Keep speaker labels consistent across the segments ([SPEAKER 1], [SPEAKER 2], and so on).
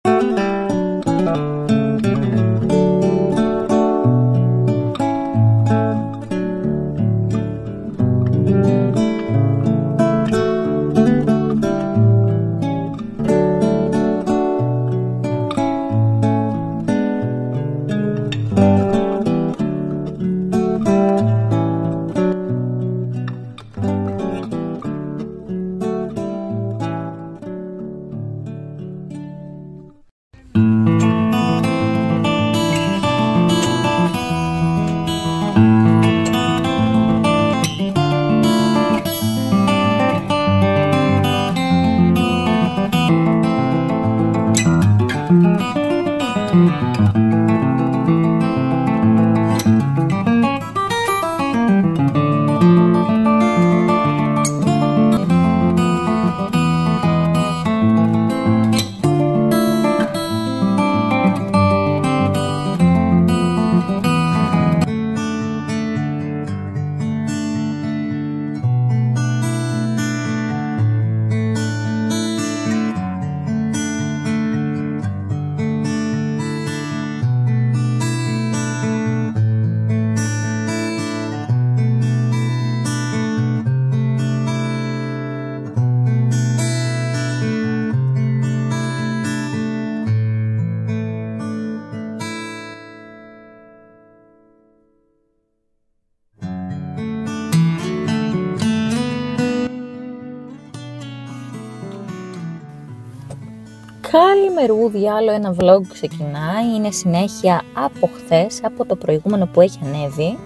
[SPEAKER 1] Καλημερούδια, άλλο ένα vlog ξεκινάει, είναι συνέχεια από χθες, από το προηγούμενο που έχει ανέβει.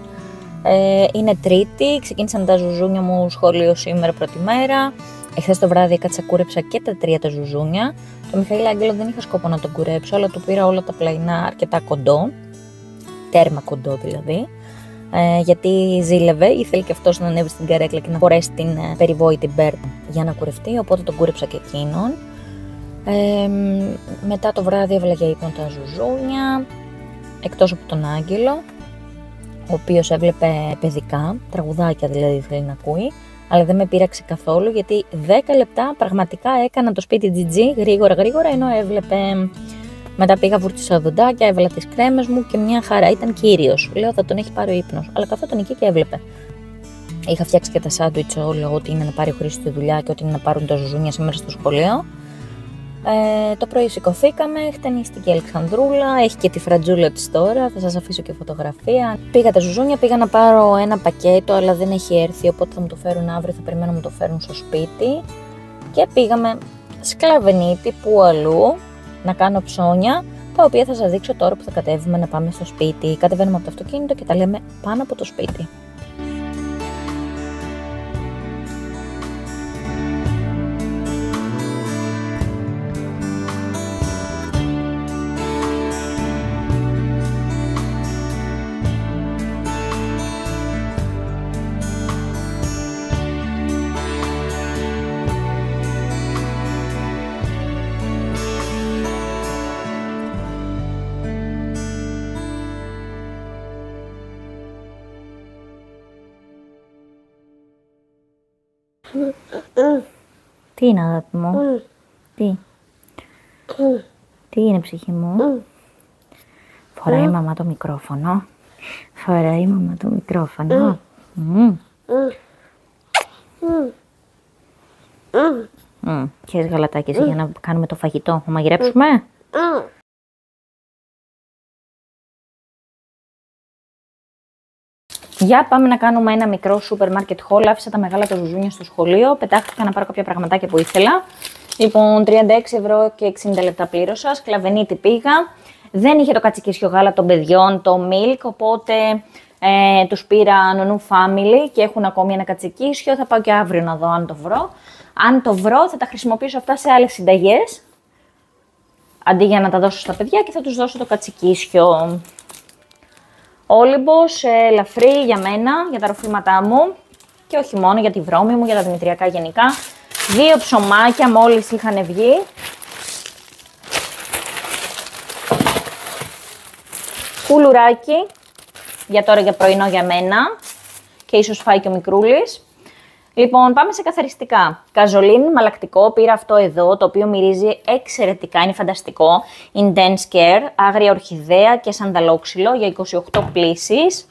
[SPEAKER 1] Είναι Τρίτη, ξεκίνησαν τα ζουζούνια μου σχολείο σήμερα πρώτη μέρα. Εχθές το βράδυ έκατσα κούρεψα και τα 3 τα ζουζούνια. Το Μιχαήλ Άγγελο δεν είχα σκόπο να τον κουρέψω, αλλά του πήρα όλα τα πλαϊνά αρκετά κοντό, τέρμα κοντό δηλαδή. Γιατί ζήλευε, ήθελε και αυτός να ανέβει στην καρέκλα και να φορέσει την περιβόητη μπέρτα για να κουρευτεί, οπότε τον κούρεψα και εκείνον. Μετά το βράδυ έβαλα για ύπνο τα ζουζούνια, εκτός από τον Άγγελο, ο οποίος έβλεπε παιδικά, τραγουδάκια δηλαδή ήθελε να ακούει, αλλά δεν με πείραξε καθόλου γιατί 10 λεπτά πραγματικά έκανα το σπίτι GG γρήγορα ενώ έβλεπε. Μετά πήγα, βούρτισα δοντάκια, έβαλα τις κρέμες μου και μια χαρά, ήταν κύριος. Λέω θα τον έχει πάρει ο ύπνος, αλλά καθόταν εκεί και έβλεπε. Είχα φτιάξει και τα σάντουιτς όλο, ό,τι είναι να πάρει ο Χρήστος στη δουλειά και ό,τι είναι να πάρουν τα ζουζούνια σήμερα στο σχολείο. Το πρωί σηκωθήκαμε, χτενίστηκε η Αλεξανδρούλα, έχει και τη φρατζούλα της τώρα, θα σας αφήσω και φωτογραφία. Πήγα τα ζουζούνια, πήγα να πάρω ένα πακέτο, αλλά δεν έχει έρθει, οπότε θα μου το φέρουν αύριο, θα περιμένω να μου το φέρουν στο σπίτι. Και πήγαμε Σκλαβενίτη, που αλλού, να κάνω ψώνια, τα οποία θα σας δείξω τώρα που θα κατέβουμε να πάμε στο σπίτι. Κατεβαίνουμε από το αυτοκίνητο και τα λέμε πάνω από το σπίτι. Τι είναι αγάπη μου, τι είναι ψυχή μου, φοράει η μαμά το μικρόφωνο, Χαίρες γαλατάκι εσύ για να κάνουμε το φαγητό, θα μαγειρέψουμε. Για πάμε να κάνουμε ένα μικρό σούπερ μάρκετ haul. Άφησα τα μεγάλα τα ζουζούνια στο σχολείο. Πετάχτηκα να πάρω κάποια πραγματάκια που ήθελα. Λοιπόν, 36 ευρώ και 60 λεπτά πλήρωσα. Σκλαβενίτη πήγα. Δεν είχε το κατσικίσιο γάλα των παιδιών, το milk, οπότε τους πήρα νονού family και έχουν ακόμη ένα κατσικίσιο. Θα πάω και αύριο να δω αν το βρω. Αν το βρω, θα τα χρησιμοποιήσω αυτά σε άλλες συνταγές. Αντί για να τα δώσω στα παιδιά και θα τους δώσω το κατσικίσιο. Όλυμπος, ελαφρύ για μένα, για τα ροφήματά μου και όχι μόνο, για τη βρώμη μου, για τα δημητριακά γενικά. 2 ψωμάκια μόλις είχαν βγει. Κουλουράκι, για τώρα για πρωινό για μένα και ίσως φάει και ο μικρούλης. Λοιπόν, πάμε σε καθαριστικά. Καζολίνι μαλακτικό, πήρα αυτό εδώ, το οποίο μυρίζει εξαιρετικά, είναι φανταστικό. Intense Care, άγρια ορχιδέα και σανταλόξυλο για 28 πλύσεις.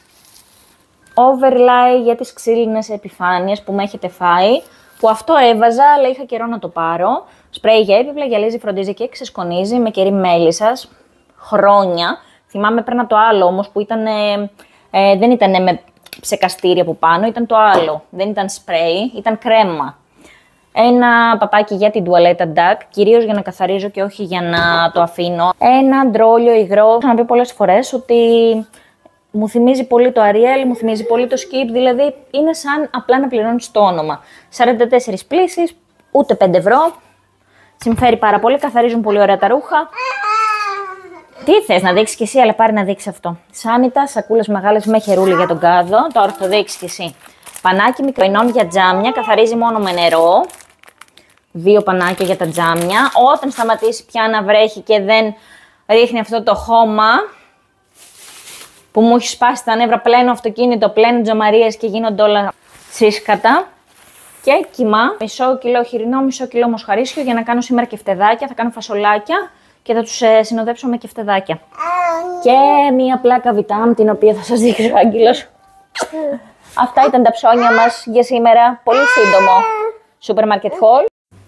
[SPEAKER 1] Overlay για τις ξύλινες επιφάνειες που με έχετε φάει, που αυτό έβαζα, αλλά είχα καιρό να το πάρω. Σπρέι για έπιπλα, γυαλίζει, φροντίζει και ξεσκονίζει με κερί μέλισσας. Χρόνια. Θυμάμαι πέρνα το άλλο όμως που ήταν, δεν ήταν με ψεκαστήρι από πάνω, ήταν το άλλο. Δεν ήταν σπρέι, ήταν κρέμα. Ένα παπάκι για την τουαλέτα duck, κυρίως για να καθαρίζω και όχι για να το αφήνω. Ένα ντρόλιο υγρό. Έχω ξαναπεί πολλές φορές ότι μου θυμίζει πολύ το Ariel, μου θυμίζει πολύ το Skip, δηλαδή είναι σαν απλά να πληρώνεις το όνομα. 44 πλύσεις, ούτε 5 ευρώ. Συμφέρει πάρα πολύ, καθαρίζουν πολύ ωραία τα ρούχα. Τι θες να δείξεις κι εσύ, αλλά πάρει να δείξεις αυτό. Σάνιτα, σακούλες μεγάλες με χερούλι για τον κάδο. Τώρα θα το δείξεις κι εσύ. Πανάκι μικροϊνών για τζάμια, καθαρίζει μόνο με νερό. 2 πανάκια για τα τζάμια. Όταν σταματήσει πια να βρέχει και δεν ρίχνει αυτό το χώμα που μου έχει σπάσει τα νεύρα, πλένω αυτοκίνητο, πλένω τζαμαρίες και γίνονται όλα σύσκατα. Και κιμά, μισό κιλό χοιρινό, μισό κιλό μοσχαρίσιο για να κάνω σήμερα κεφτεδάκια. Θα κάνω φασολάκια και θα τους συνοδέψω με κεφτεδάκια. Και μία πλάκα βιτάμ, την οποία θα σας δείξει ο Άγγελος. Αυτά ήταν τα ψώνια μας για σήμερα. Πολύ σύντομο Supermarket Haul.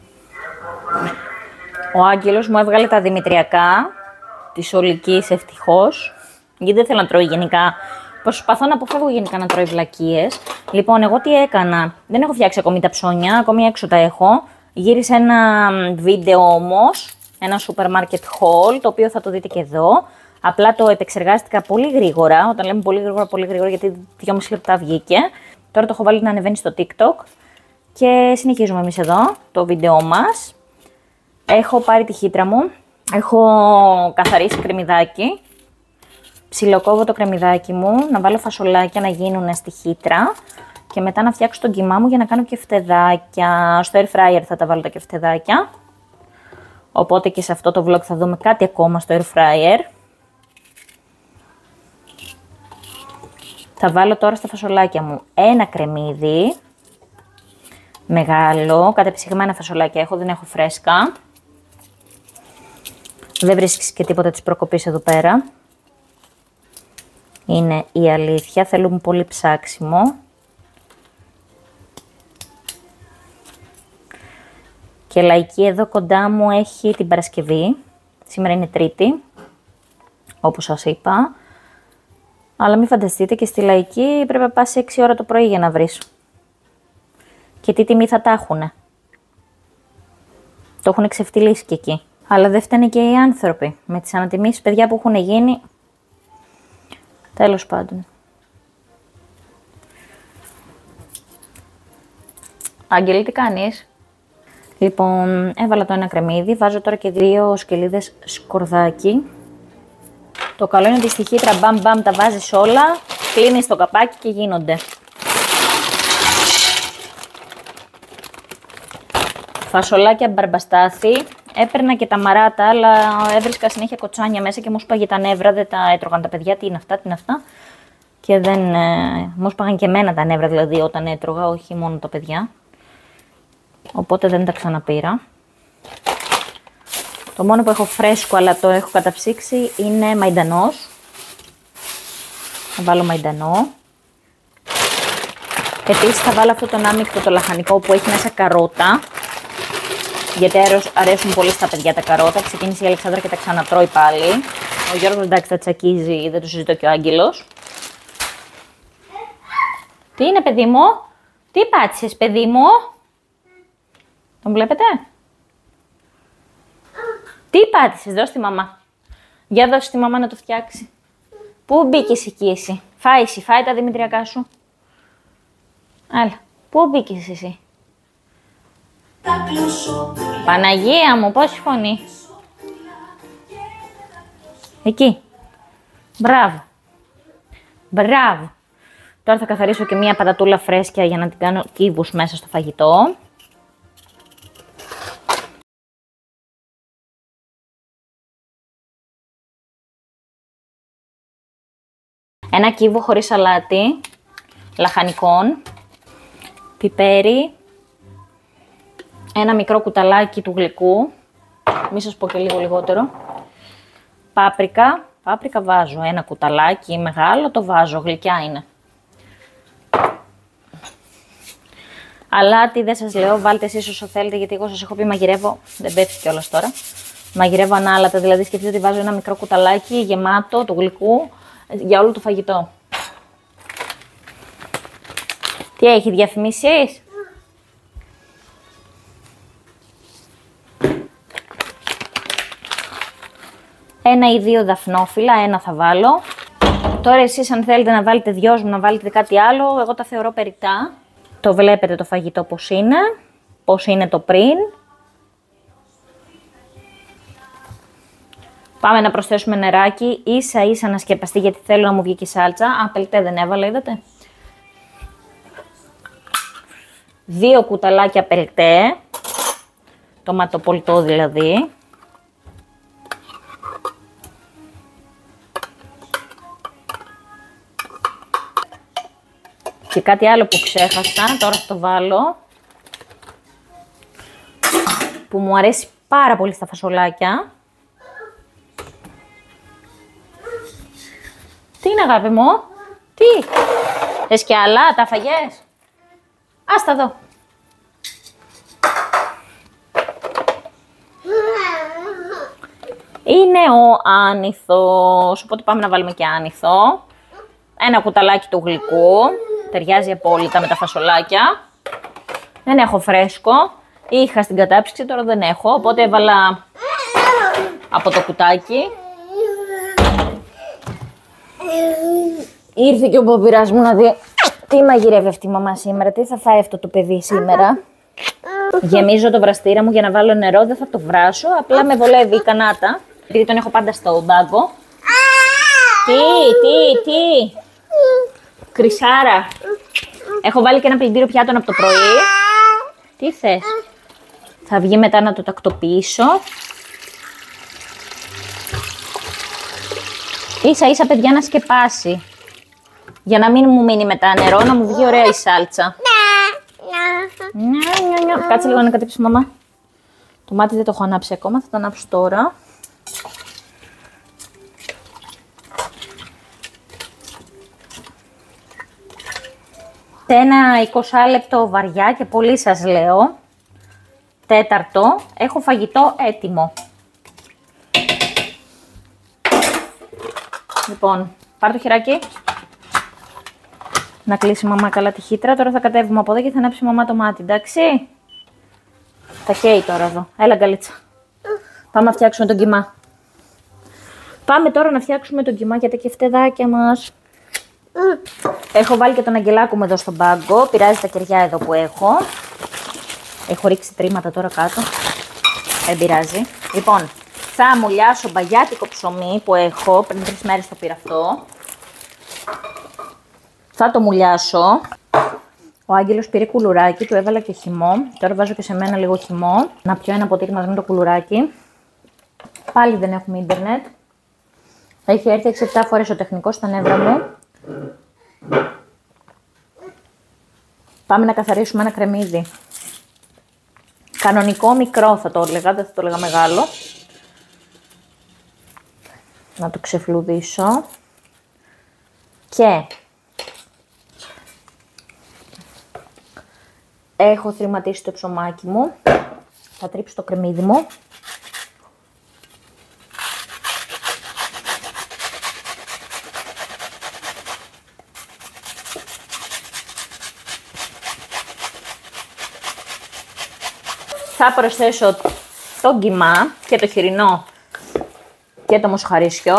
[SPEAKER 1] Ο Άγγελος μου έβγαλε τα δημητριακά της Ολικής, ευτυχώς. Γιατί δεν θέλω να τρώει γενικά. Προσπαθώ να αποφεύγω γενικά να τρώει βλακίες. Λοιπόν, εγώ τι έκανα. Δεν έχω φτιάξει ακόμη τα ψώνια, ακόμη έξω τα έχω. Γύρισα ένα βίντεο όμως, ένα Supermarket Haul, το οποίο θα το δείτε και εδώ. Απλά το επεξεργάστηκα πολύ γρήγορα. Όταν λέμε πολύ γρήγορα, γιατί 2,5 λεπτά βγήκε. Τώρα το έχω βάλει να ανεβαίνει στο TikTok. Και συνεχίζουμε εμείς εδώ το βίντεο μας. Έχω πάρει τη χύτρα μου. Έχω καθαρίσει κρεμμυδάκι. Ψιλοκόβω το κρεμμυδάκι μου, να βάλω φασολάκια να γίνουν στη χύτρα και μετά να φτιάξω τον κιμά μου για να κάνω κεφτεδάκια. Στο air fryer θα τα βάλω τα κεφτεδάκια. Οπότε και σε αυτό το vlog θα δούμε κάτι ακόμα στο air fryer. Θα βάλω τώρα στα φασολάκια μου ένα κρεμμύδι. Μεγάλο, κατεψυγμένα φασολάκια έχω, δεν έχω φρέσκα. Δεν βρίσκεις και τίποτα της προκοπής εδώ πέρα. Είναι η αλήθεια, θέλουμε πολύ ψάξιμο. Και Λαϊκή εδώ κοντά μου έχει την Παρασκευή. Σήμερα είναι Τρίτη, όπως σας είπα. Αλλά μην φανταστείτε, και στη Λαϊκή πρέπει να πας 6 ώρα το πρωί για να βρεις. Και τι τιμή θα τα έχουνε. Το έχουν ξεφτυλίσει και εκεί. Αλλά δεν φταίνε και οι άνθρωποι. Με τις ανατιμήσεις, παιδιά, που έχουν γίνει. Τέλος πάντων. Άγγελη, τι κάνεις? Λοιπόν, έβαλα το ένα κρεμμύδι, βάζω τώρα και 2 σκελίδες σκορδάκι. Το καλό είναι ότι στη χύτρα μπαμ μπαμ τα βάζεις όλα, κλείνεις το καπάκι και γίνονται. Φασολάκια μπαρμπαστάθη. Έπαιρνα και τα μαράτα, αλλά έβρισκα συνέχεια κοτσάνια μέσα και μου σπάγε τα νεύρα, δεν τα έτρωγαν τα παιδιά. Τι είναι αυτά, τι είναι αυτά. Και δεν. Μου σπάγαν και εμένα τα νεύρα, δηλαδή, όταν έτρωγα, όχι μόνο τα παιδιά. Οπότε δεν τα ξαναπήρα. Το μόνο που έχω φρέσκο, αλλά το έχω καταψύξει, είναι μαϊντανός. Θα βάλω μαϊντανό. Επίσης θα βάλω αυτό τον άμυκτο, το λαχανικό που έχει μέσα καρότα. Γιατί αρέσουν πολύ στα παιδιά τα καρότα. Ξεκίνησε η Αλεξάνδρα και τα ξανατρώει πάλι. Ο Γιώργος, εντάξει, τα τσακίζει, δεν το συζητώ, και ο Άγγελος. Τι είναι, παιδί μου? Τι πάτησες, παιδί μου? Τον βλέπετε? Τι πάτησες? Δώσ' τη μαμά. Για δώσ' τη μαμά να το φτιάξει. Πού μπήκες εκεί εσύ? Φάει τα δημητριακά σου. Άλλα. Πού μπήκες εσύ? Παναγία μου, πόση φωνή. Εκεί. Μπράβο. Μπράβο. Τώρα θα καθαρίσω και μία πατατούλα φρέσκια για να την κάνω κύβους μέσα στο φαγητό. Ένα κύβο χωρίς αλάτι, λαχανικών. πιπέρι, ένα μικρό κουταλάκι του γλυκού, μη σας πω και λίγο λιγότερο, πάπρικα, πάπρικα βάζω ένα κουταλάκι μεγάλο, το βάζω, γλυκιά είναι. Αλάτι δεν σας λέω, βάλτε εσείς όσο θέλετε, γιατί εγώ σας έχω πει μαγειρεύω, δεν πέφτει κιόλας τώρα. Μαγειρεύω ανάλατα, δηλαδή σκεφτείτε ότι βάζω ένα μικρό κουταλάκι γεμάτο του γλυκού για όλο το φαγητό. Τι έχει, διαφημίσεις? Ένα ή δύο δαφνόφυλλα, ένα θα βάλω. Τώρα εσείς αν θέλετε να βάλετε δυόσμου, να βάλετε κάτι άλλο, εγώ τα θεωρώ περιττά. Το βλέπετε το φαγητό πώς είναι το πριν. Πάμε να προσθέσουμε νεράκι, ίσα ίσα να σκεπαστεί, γιατί θέλω να μου βγει και σάλτσα. Α, πελτέ δεν έβαλα, είδατε. 2 κουταλάκια πελτέ, τοματοπολτό δηλαδή. Και κάτι άλλο που ξέχασα, τώρα θα το βάλω, που μου αρέσει πάρα πολύ στα φασολάκια. Τι είναι αγάπη μου, τι, θες κι άλλα, τα φαγες? Άστα εδώ. Είναι ο άνηθος, οπότε πάμε να βάλουμε και άνηθο. Ένα κουταλάκι του γλυκού, ταιριάζει απόλυτα με τα φασολάκια. Δεν έχω φρέσκο, είχα στην κατάψυξη, τώρα δεν έχω, οπότε έβαλα από το κουτάκι. Ήρθε και ο Μπομπυράς μου να δει τι μαγειρεύει αυτή η μαμά σήμερα, τι θα φάει αυτό το παιδί σήμερα. Γεμίζω το βραστήρα μου για να βάλω νερό, δεν θα το βράσω, απλά με βολεύει η κανάτα, επειδή τον έχω πάντα στο μπάγκο. Τι, κρυσάρα. Έχω βάλει και ένα πλυντήριο πιάτων από το πρωί. Τι θες? Θα βγει μετά να το τακτοποιήσω. Ίσα ίσα παιδιά να σκεπάσει. Για να μην μου μείνει μετά νερό, να μου βγει ωραία η σάλτσα. Κάτσε λίγο να κατέψει μαμά. Το μάτι δεν το έχω ανάψει ακόμα, θα το ανάψω τώρα. Σε ένα 20 λεπτό βαριά και πολύ σας λέω, τέταρτο, έχω φαγητό έτοιμο. Λοιπόν, πάρ' το χεράκι. Να κλείσει η μαμά καλά τη χύτρα. Τώρα θα κατέβουμε από εδώ και θα ανάψει η μαμά το μάτι, εντάξει. Θα καίει τώρα εδώ. Έλα γκαλίτσα. Πάμε να φτιάξουμε τον κιμά. Πάμε τώρα να φτιάξουμε τον κιμά για τα κεφτεδάκια μας. Έχω βάλει και τον αγγελάκο μου εδώ στον πάγκο. Πειράζει τα κεριά εδώ που έχω. Έχω ρίξει τρίματα τώρα κάτω. Δεν πειράζει. Λοιπόν, θα μουλιάσω μπαγιάτικο ψωμί που έχω. Πριν 3 μέρες το πήρα αυτό. Θα το μουλιάσω. Ο Άγγελος πήρε κουλουράκι, του έβαλα και χυμό. Τώρα βάζω και σε μένα λίγο χυμό. Να πιω ένα ποτήρι μαζί με το κουλουράκι. Πάλι δεν έχουμε ίντερνετ. Έχει έρθει 6-7 φορές ο τεχνικός στα νεύρα μου. Πάμε να καθαρίσουμε ένα κρεμμύδι. Κανονικό μικρό θα το έλεγα, δεν θα το έλεγα μεγάλο. Να το ξεφλουδίσω. Και έχω θρηματίσει το ψωμάκι μου. Θα τρίψω το κρεμμύδι μου. Θα προσθέσω το γκιμά και το χοιρινό και το μοσχαρίσιο.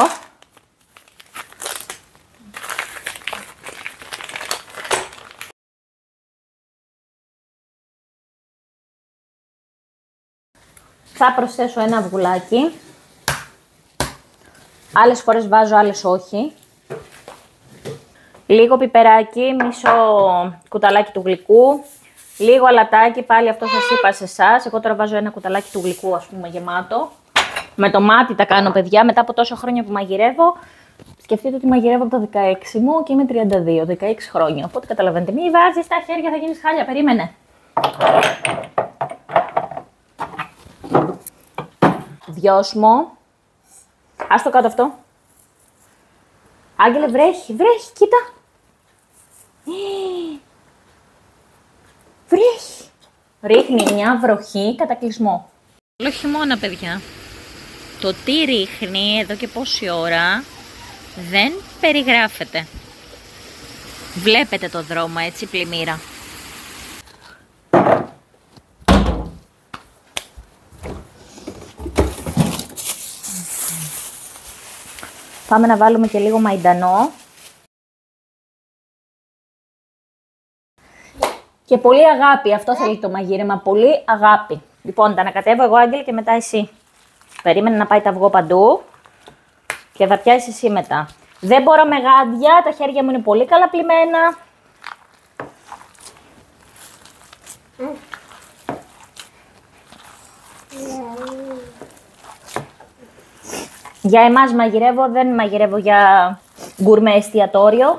[SPEAKER 1] Θα προσθέσω ένα αυγουλάκι. Άλλες φορές βάζω, άλλες όχι. Λίγο πιπεράκι, μισό κουταλάκι του γλυκού. Λίγο αλατάκι, πάλι αυτό σας είπα σε εσάς. Εγώ τώρα βάζω ένα κουταλάκι του γλυκού, ας πούμε, γεμάτο. Με το μάτι τα κάνω, παιδιά. Μετά από τόσα χρόνια που μαγειρεύω, Σκεφτείτε ότι μαγειρεύω από τα 16 μου και είμαι 32, 16 χρόνια. Οπότε καταλαβαίνετε, μη βάζεις τα χέρια, θα γίνεις χάλια. Περίμενε. Δυόσμο. Ας το κάτω αυτό. Άγγελε, βρέχει, κοίτα. Βρέχει. Ρίχνει μια βροχή κατακλυσμό. Όλο χειμώνα, παιδιά. Το τι ρίχνει εδώ και πόση ώρα δεν περιγράφεται. Βλέπετε το δρόμο έτσι, πλημμύρα. Πάμε να βάλουμε και λίγο μαϊντανό. Και πολύ αγάπη, αυτό θέλει το μαγείρεμα, πολύ αγάπη. Λοιπόν, τα ανακατεύω εγώ, Άγγελ, και μετά εσύ. Περίμενε να πάει το αυγό παντού και θα πιάσεις εσύ μετά. Δεν μπορώ με γάντια, τα χέρια μου είναι πολύ καλά πλημμένα. Για εμάς μαγειρεύω, δεν μαγειρεύω για γκουρμέ εστιατόριο.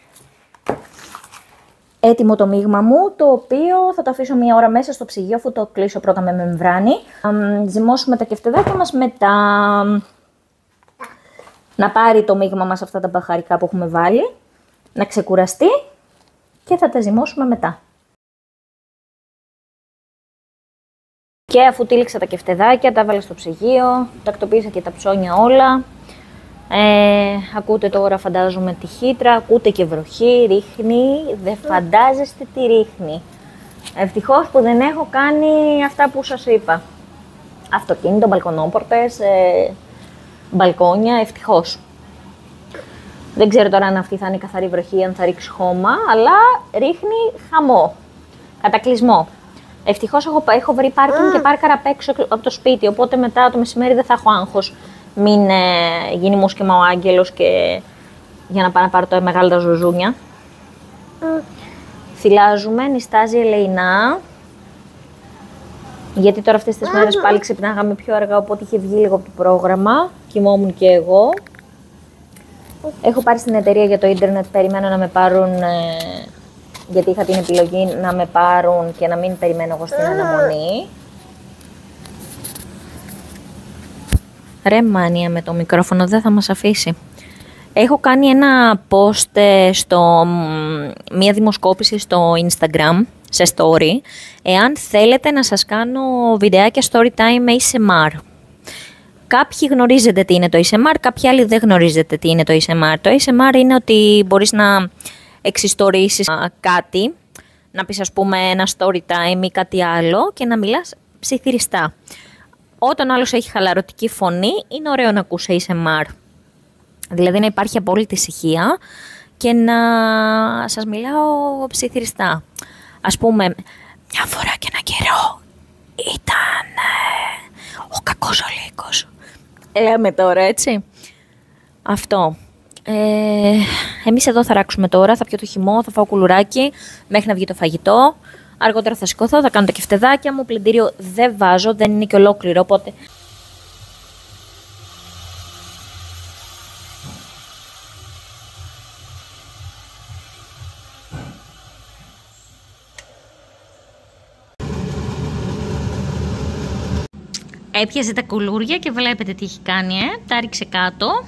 [SPEAKER 1] Έτοιμο το μείγμα μου, το οποίο θα το αφήσω μία ώρα μέσα στο ψυγείο, αφού το κλείσω πρώτα με μεμβράνη. Ζυμώσουμε τα κεφτεδάκια μας μετά. Να πάρει το μείγμα μας αυτά τα μπαχαρικά που έχουμε βάλει, να ξεκουραστεί και θα τα ζυμώσουμε μετά. Και αφού τύλιξα τα κεφτεδάκια, τα έβαλα στο ψυγείο, τακτοποίησα και τα ψώνια όλα. Ακούτε τώρα, φαντάζομαι, τη χύτρα, ακούτε και βροχή, ρίχνει, δεν φαντάζεστε τι ρίχνει. Ευτυχώς που δεν έχω κάνει αυτά που σας είπα. Αυτοκίνητο, μπαλκονόπορτες, μπαλκόνια, ευτυχώς. Δεν ξέρω τώρα αν αυτή θα είναι καθαρή βροχή, αν θα ρίξει χώμα, αλλά ρίχνει χαμό, κατακλυσμό. Ευτυχώς έχω βρει πάρκινγκ και πάρκαρα απ' έξω από το σπίτι, οπότε μετά το μεσημέρι δεν θα έχω άγχος. Μην γίνει μουσκεμα ο Άγγελος και για να πάω να πάρω τα μεγάλα τα ζουζούνια. Θυλάζουμε, νιστάζει ελεεινά. Γιατί τώρα αυτές τις μέρες πάλι ξυπνάγαμε πιο αργά, οπότε είχε βγει λίγο από το πρόγραμμα. Κοιμόμουν και εγώ. Έχω πάρει στην εταιρεία για το ίντερνετ, περιμένω να με πάρουν, γιατί είχα την επιλογή να με πάρουν και να μην περιμένω εγώ στην αναμονή. Ρε μάνια με το μικρόφωνο, δεν θα μας αφήσει. Έχω κάνει ένα post μία δημοσκόπηση στο Instagram, σε story, εάν θέλετε να σας κάνω βιντεάκια story time με ASMR. Κάποιοι γνωρίζετε τι είναι το ASMR, κάποιοι άλλοι δεν γνωρίζετε τι είναι το ASMR. Το ASMR είναι ότι μπορείς να εξιστορήσεις κάτι, να πεις ας πούμε ένα story time ή κάτι άλλο και να μιλάς ψιθυριστά. Όταν άλλος έχει χαλαρωτική φωνή, είναι ωραίο να ακούσει ASMR. Δηλαδή να υπάρχει απόλυτη ησυχία και να σας μιλάω ψιθυριστά. Ας πούμε, μια φορά και ένα καιρό ήταν ο κακός ο λύκος. Λέμε τώρα, έτσι. Αυτό. Εμείς εδώ θα ράξουμε τώρα, θα πιω το χυμό, θα φάω κουλουράκι μέχρι να βγει το φαγητό. Αργότερα θα σηκωθώ, θα κάνω τα κεφτεδάκια μου, πλυντήριο δεν βάζω, δεν είναι και ολόκληρο, οπότε... Έπιασε τα κουλούρια και βλέπετε τι έχει κάνει, τα ρίξε κάτω.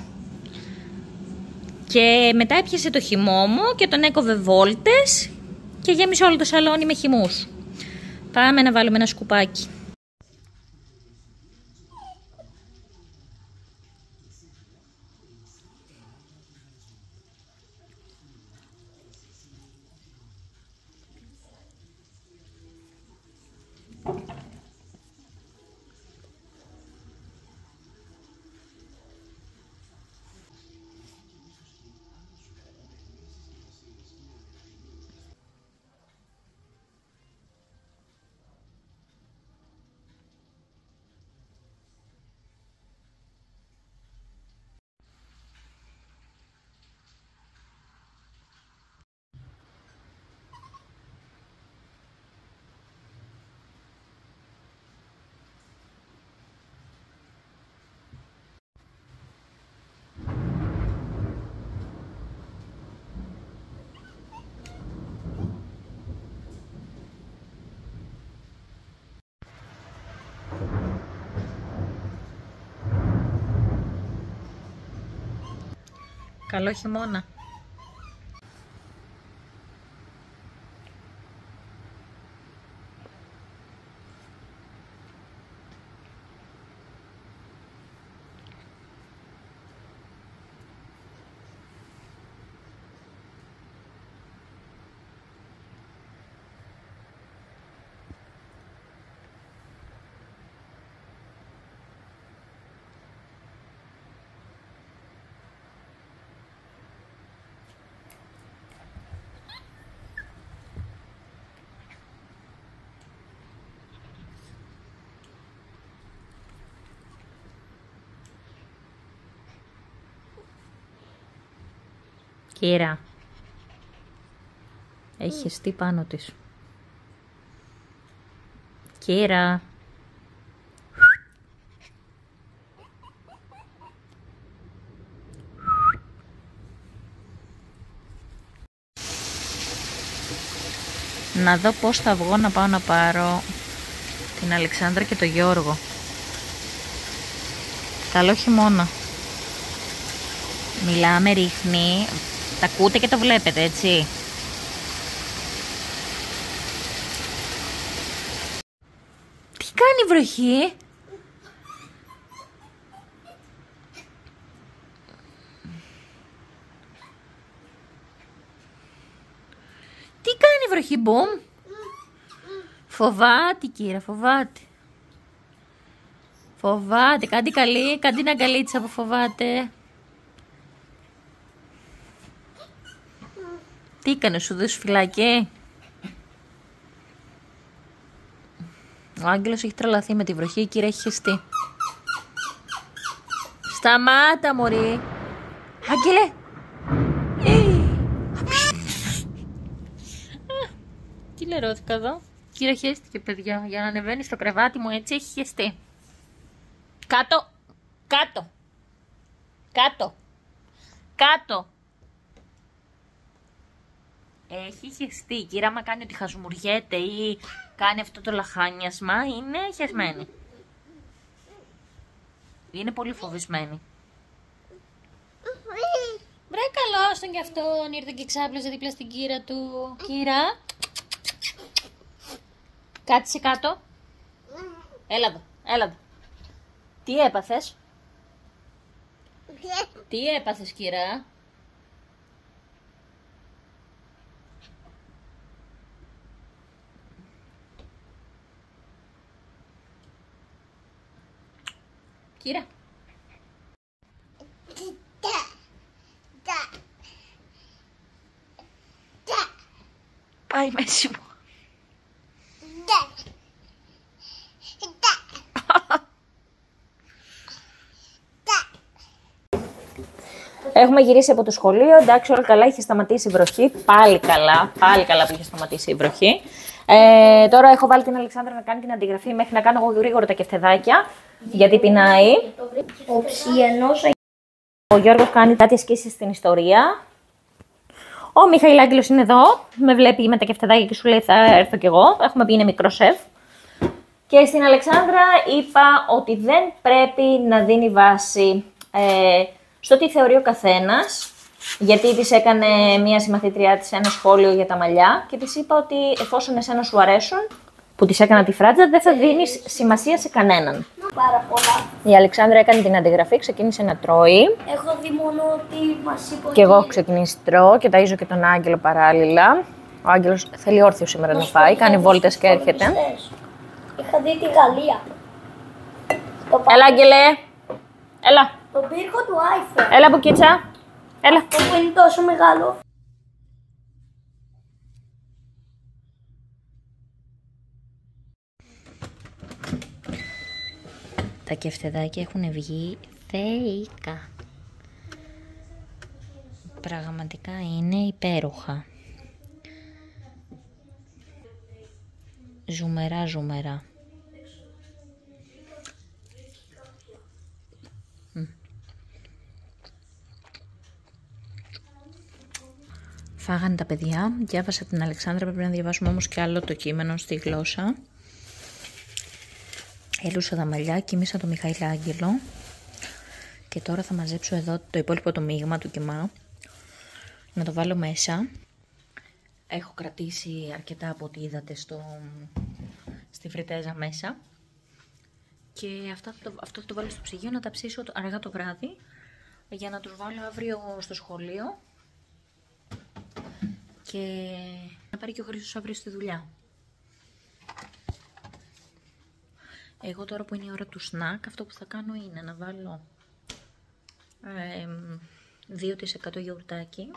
[SPEAKER 1] Και μετά έπιασε το χυμό μου και τον έκοβε βόλτες και γέμισε όλο το σαλόνι με χυμούς. Πάμε να βάλουμε ένα σκουπάκι. Καλό χειμώνα. Κύρα, έχει χεστεί πάνω της. Κύρα. Να δω πώς θα βγω να πάω να πάρω την Αλεξάνδρα και τον Γιώργο. Καλό χειμώνα. Μιλάμε, ρίχνει. Τα ακούτε και το βλέπετε, έτσι. Τι κάνει η βροχή? Τι κάνει η βροχή, Μπουμ? Φοβάται, Κύρα, φοβάται. Φοβάται, κάντε καλή, κάντε την αγκαλίτσα που φοβάται. Τι έκανε, σου δώσου φυλάκι? Ο Άγγελος έχει τρελαθεί με τη βροχή, η Κύρα έχει χεστεί. Σταμάτα, μωρή. Άγγελε. Τι λερώθηκα εδώ. Η Κύρα χέστηκε, παιδιά. Για να ανεβαίνει στο κρεβάτι μου έτσι έχει χεστεί. Κάτω. Κάτω. Κάτω. Κάτω. Έχει χεστεί. Η Κύρα, άμα κάνει ότι χασμουριέται ή κάνει αυτό το λαχάνιασμα, είναι χεσμένη. Είναι πολύ φοβισμένη. Βρε, καλώς τον κι αυτόν. Ήρθε και ξάπλωσε δίπλα στην Κύρα του. Κύρα. Κάτσε κάτω. Έλα εδώ, έλα εδώ. Τι έπαθες? Τι έπαθες, Κύρα? Κύρα. Πάει μέση μου. Έχουμε γυρίσει από το σχολείο, εντάξει, όλα καλά, είχε σταματήσει η βροχή, πάλι καλά που είχε σταματήσει η βροχή. Τώρα έχω βάλει την Αλεξάνδρα να κάνει την αντιγραφή μέχρι να κάνω εγώ γρήγορα τα κεφτεδάκια, γιατί πεινάει. Ο Γιώργος κάνει κάτι ασκήσεις στην ιστορία. Ο Μιχαηλάκης είναι εδώ, με βλέπει με τα κεφτεδάκια και σου λέει θα έρθω κι εγώ, έχουμε πει είναι μικρό σεφ. Και στην Αλεξάνδρα είπα ότι δεν πρέπει να δίνει βάση στο τι θεωρεί ο καθένας, γιατί της έκανε μία συμμαθήτριά της ένα σχόλιο για τα μαλλιά και της είπα ότι εφόσον εσένα σου αρέσουν, που της έκανα τη φράτζα, δεν θα δίνεις σημασία σε κανέναν.
[SPEAKER 2] Πάρα πολλά.
[SPEAKER 1] Η Αλεξάνδρα έκανε την αντιγραφή, ξεκίνησε να τρώει.
[SPEAKER 2] Έχω δει μόνο ότι μας είπε.
[SPEAKER 1] Και εγώ έχω ξεκινήσει τρώω και ταΐζω και τον Άγγελο παράλληλα. Ο Άγγελος θέλει όρθιο σήμερα να φάει, κάνει βόλτες και έρχεται.
[SPEAKER 2] Είχα δει τη Γαλλία.
[SPEAKER 1] Έλα, Άγγελε. Έλα.
[SPEAKER 2] Τον πύργο του iPhone.
[SPEAKER 1] Έλα, Μπουκίτσα. Έλα.
[SPEAKER 2] Αυτό που είναι τόσο μεγάλο.
[SPEAKER 1] Τα κεφτεδάκια έχουν βγει θεϊκά. Πραγματικά είναι υπέροχα. Ζουμερά, ζουμερά. Φάγανε τα παιδιά, διάβασα την Αλεξάνδρα, πρέπει να διαβάσουμε όμως κι άλλο το κείμενο στη γλώσσα. Έλουσα τα μαλλιά, κοίμησα το Μιχαηλ Άγγελο Και τώρα θα μαζέψω εδώ το υπόλοιπο το μείγμα του κιμά. Να το βάλω μέσα. Έχω κρατήσει αρκετά από ό,τι είδατε στη φριτέζα μέσα. Και αυτό θα το βάλω στο ψυγείο να τα ψήσω αργά το βράδυ. Για να τους βάλω αύριο στο σχολείο. Και να πάρει και ο Χρήστος αύριο στη δουλειά. Εγώ τώρα που είναι η ώρα του σνακ, αυτό που θα κάνω είναι να βάλω 2% γιαουρτάκι.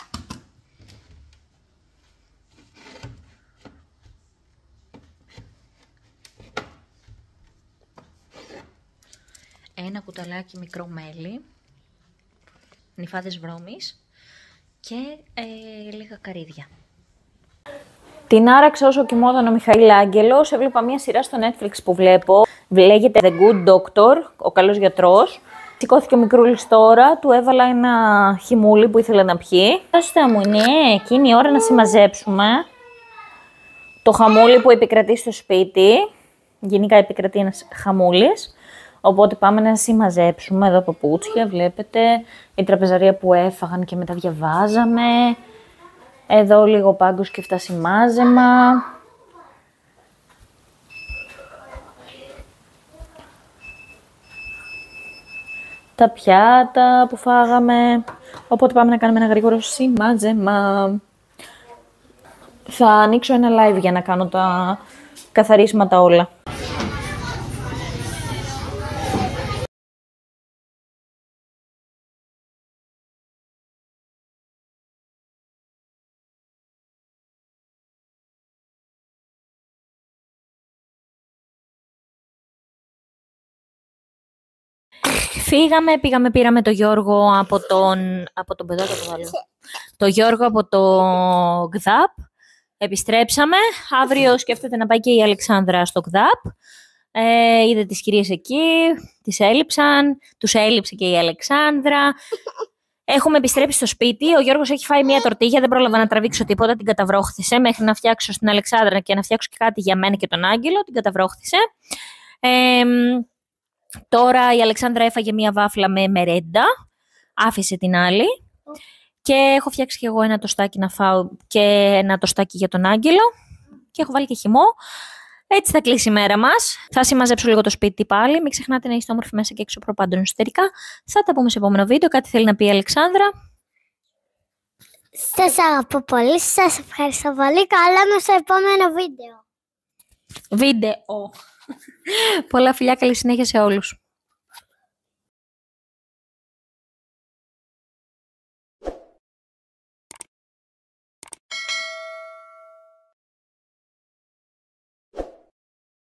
[SPEAKER 1] Ένα κουταλάκι μικρό μέλι, νυφάδες βρώμης και λίγα καρύδια. Την άραξε όσο κοιμόταν ο Μιχαήλ Άγγελος. Έβλεπα μια σειρά στο Netflix που βλέπω. Λέγεται The Good Doctor, ο καλός γιατρός. Σηκώθηκε ο μικρούλης τώρα, του έβαλα ένα χυμούλι που ήθελε να πιει. Άστα μου, είναι εκείνη η ώρα να συμμαζέψουμε το χαμούλι που επικρατεί στο σπίτι. Γενικά επικρατεί ένας χαμούλης. Οπότε πάμε να συμμαζέψουμε εδώ παπούτσια, βλέπετε. Η τραπεζαρία που έφαγαν και μετά διαβάζαμε. Εδώ λίγο πάγκος και φτασιμάζεμα. Τα πιάτα που φάγαμε. Οπότε πάμε να κάνουμε ένα γρήγορο σημάζεμα. Θα ανοίξω ένα live για να κάνω τα καθαρίσματα όλα. Πήγαμε, πήραμε το Γιώργο από τον παιδάκι το βάλω. Το Γιώργο από το ΓΔΑΠ. Επιστρέψαμε. Αύριο σκέφτεται να πάει και η Αλεξάνδρα στο ΓΔΑΠ. Είδε τις κυρίες εκεί, τις έλειψαν, τους έλειψε και η Αλεξάνδρα. Έχουμε επιστρέψει στο σπίτι. Ο Γιώργος έχει φάει μια τορτίγια, δεν πρόλαβα να τραβήξω τίποτα, την καταβρόχθησε μέχρι να φτιάξω στην Αλεξάνδρα και να φτιάξω και κάτι για μένα και τον Άγγελο. Την καταβρόχθησε. Τώρα η Αλεξάνδρα έφαγε μία βάφλα με μερέντα, άφησε την άλλη και έχω φτιάξει και εγώ ένα τοστάκι να φάω και ένα τοστάκι για τον Άγγελο και έχω βάλει και χυμό. Έτσι θα κλείσει η μέρα μας. Θα συμμαζέψω λίγο το σπίτι πάλι. Μην ξεχνάτε να είστε όμορφοι μέσα και έξω προπάντων εσωτερικά. Θα τα πούμε σε επόμενο βίντεο. Κάτι θέλει να πει η Αλεξάνδρα?
[SPEAKER 2] Σας αγαπώ πολύ. Σας ευχαριστώ πολύ. Καλά με στο επόμενο βίντεο.
[SPEAKER 1] Πολλά φιλιά, καλή συνέχεια σε όλους.